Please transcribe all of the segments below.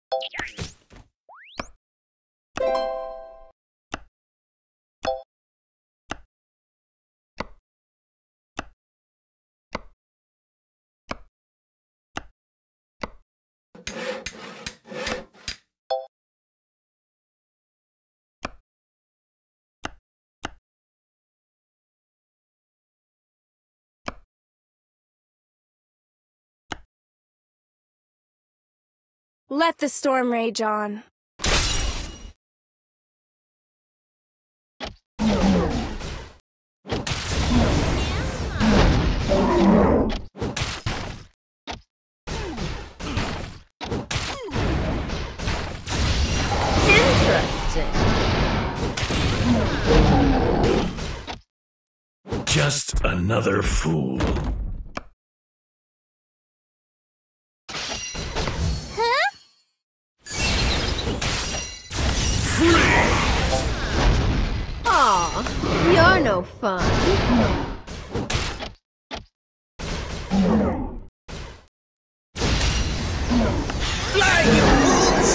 Let the storm rage on. Interesting. Just another fool. Aw, you're no fun. Fly, you fools!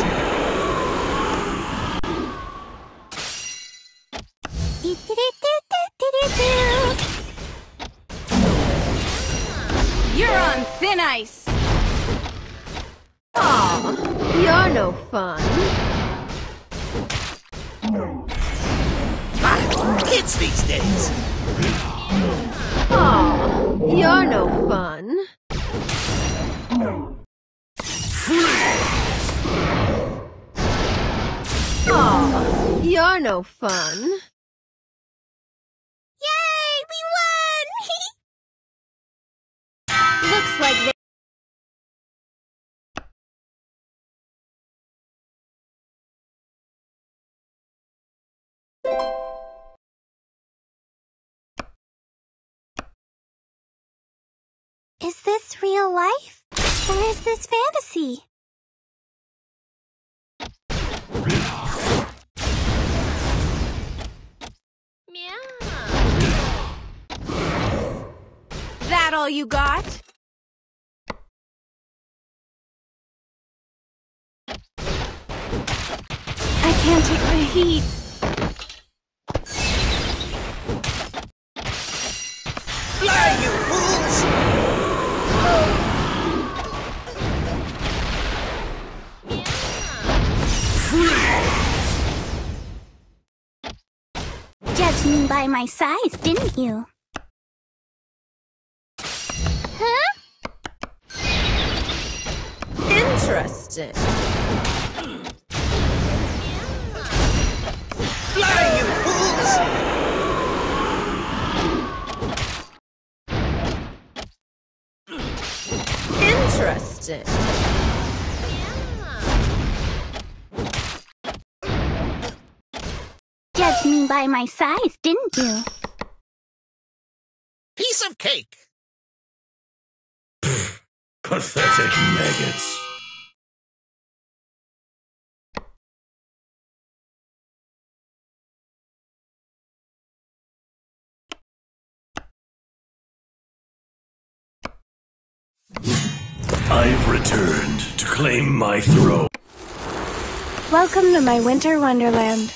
You're on thin ice. Aw, you're no fun. Kids these days. Aw, you're no fun. Aw, you're no fun. Yay! We won! Looks like they... Is this real life? Or is this fantasy? Meow. That all you got? I can't take the heat. Fly, you fools! Judged me by my size, didn't you? Huh? Interesting. Fly, you fools! Interesting. Judged me by my size, didn't you? Piece of cake. Pathetic maggots. I've returned to claim my throne. Welcome to my winter wonderland.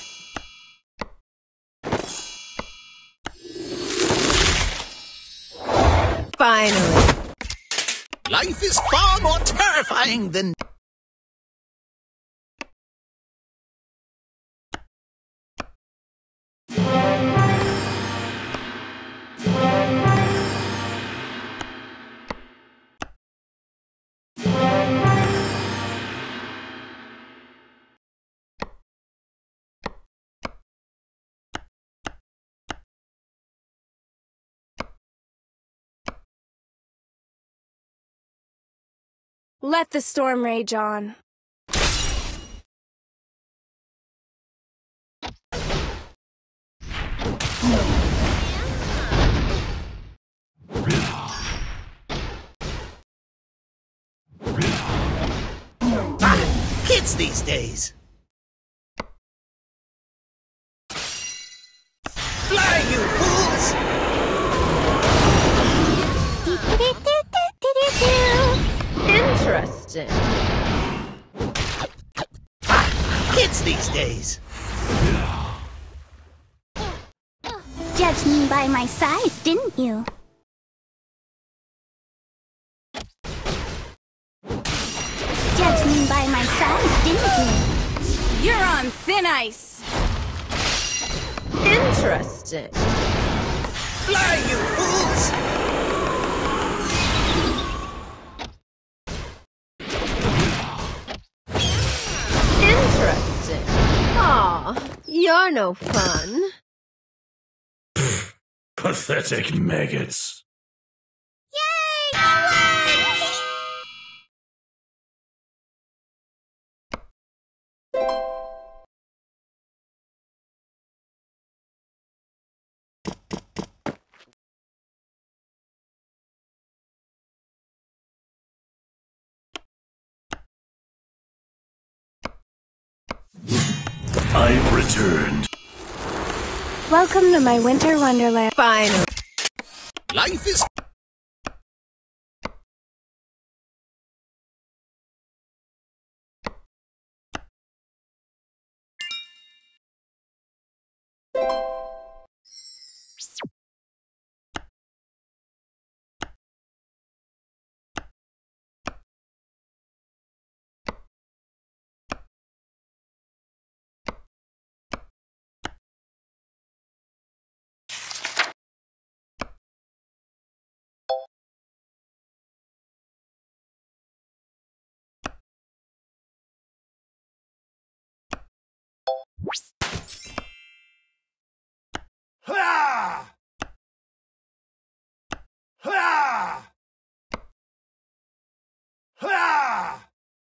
Finally. Life is far more terrifying than... Let the storm rage on. Kids these days. Fly, you fools! Interesting. kids these days. Judged me by my size, didn't you? Judged me by my size, didn't you? You're on thin ice. Interesting. Fly, you fools! Interesting. Aw, you're no fun. Pathetic maggots. Yay! We won! I've returned. Welcome to my winter wonderland. Finally. Life is... Ha! Ha! Ha!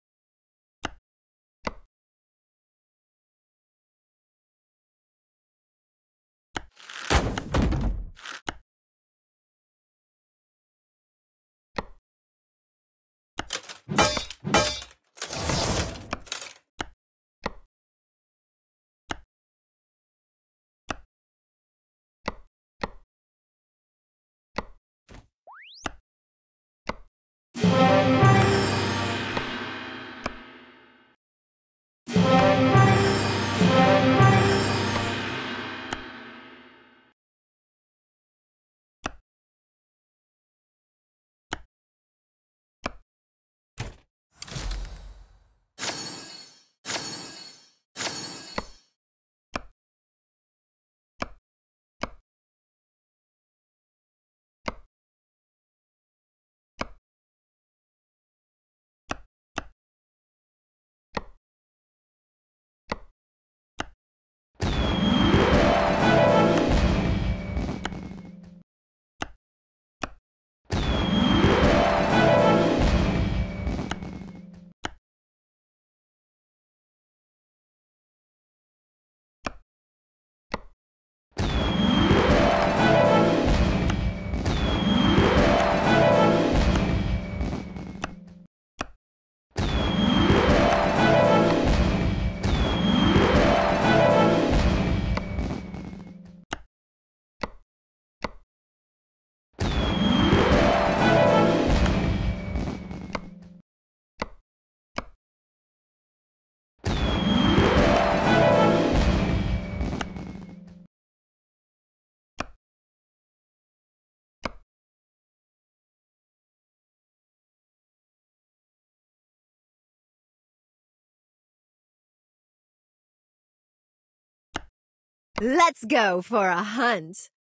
Let's go for a hunt.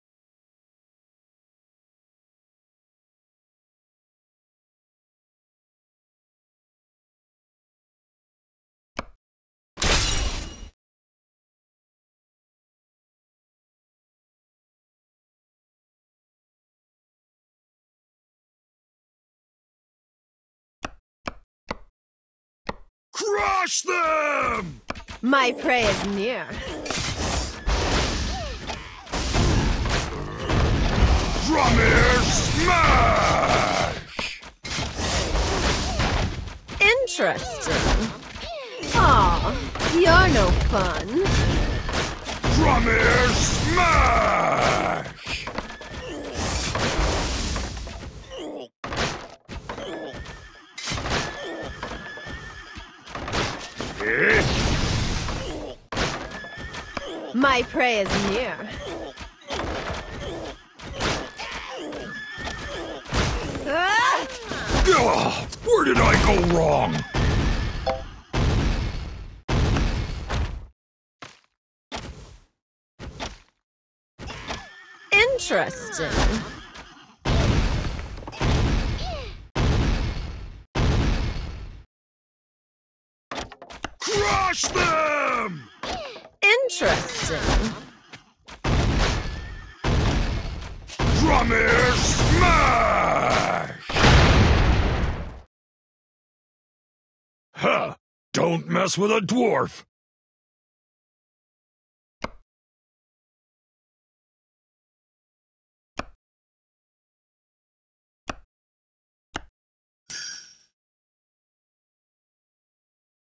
Crush them! My prey is near. Drummer smash! Interesting. Aw, you're no fun. Drummer smash! Eh? My prey is near. Ah! Ugh, where did I go wrong? Interesting. Crush them! Interesting. Drummer smash! Huh! Don't mess with a dwarf!